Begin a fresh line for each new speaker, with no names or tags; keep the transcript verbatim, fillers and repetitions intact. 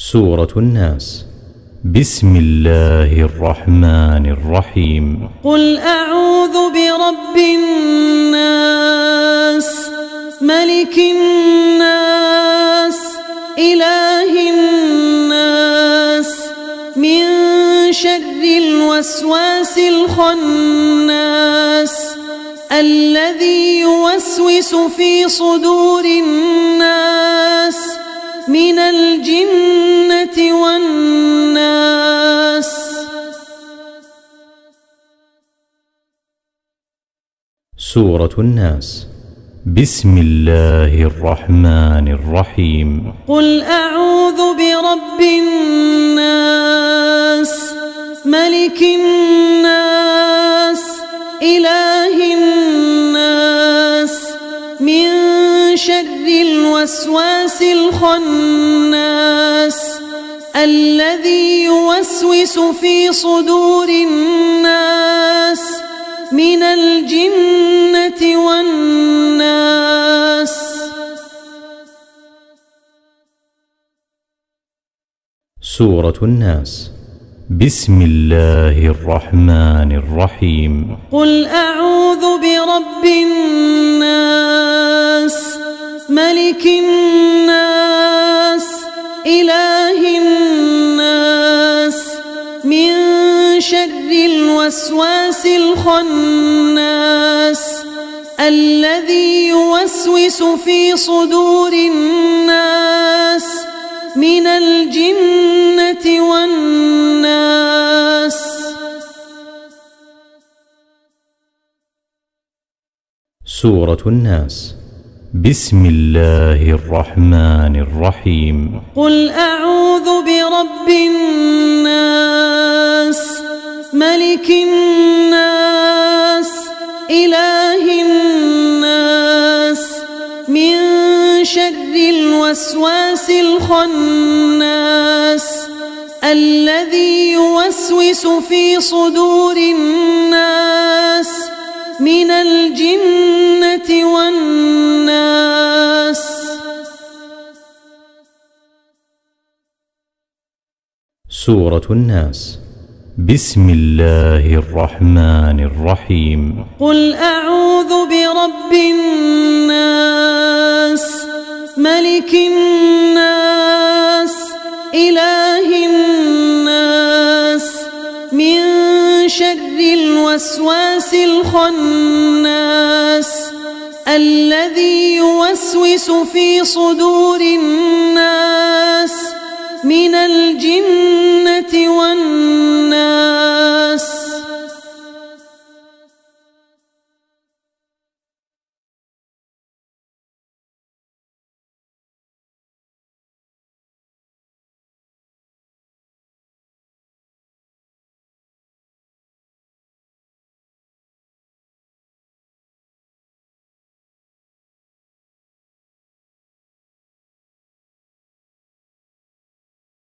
سورة الناس. بسم الله الرحمن الرحيم.
قل أعوذ برب الناس ملك الناس إله الناس من شر الوسواس الخناس الذي يوسوس في صدور الناس من الجنة والناس.
سورة الناس. بسم الله الرحمن الرحيم.
قل أعوذ برب الناس ملك الناس إله الناس من شر الوسواس الخناس الذي يوسوس في صدور الناس من الجنة والناس.
سورة الناس. بسم الله الرحمن الرحيم.
قل أعوذ برب الناس ملك الناس إله الناس من شر الوسواس الخناس الذي يوسوس في صدور الناس من الجنة والناس.
سورة الناس. بسم الله الرحمن الرحيم.
قل أعوذ برب الناس ملك الناس إله الناس من شر الوسواس الخناس الذي يوسوس في صدور الناس من الجنة والناس.
سورة الناس. بسم الله الرحمن الرحيم.
قل أعوذ برب الناس ملك الناس إله الناس من شر الوسواس الخناس الذي يوسوس في صدور الناس من الجنة